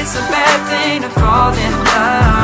it's a bad thing to fall in love.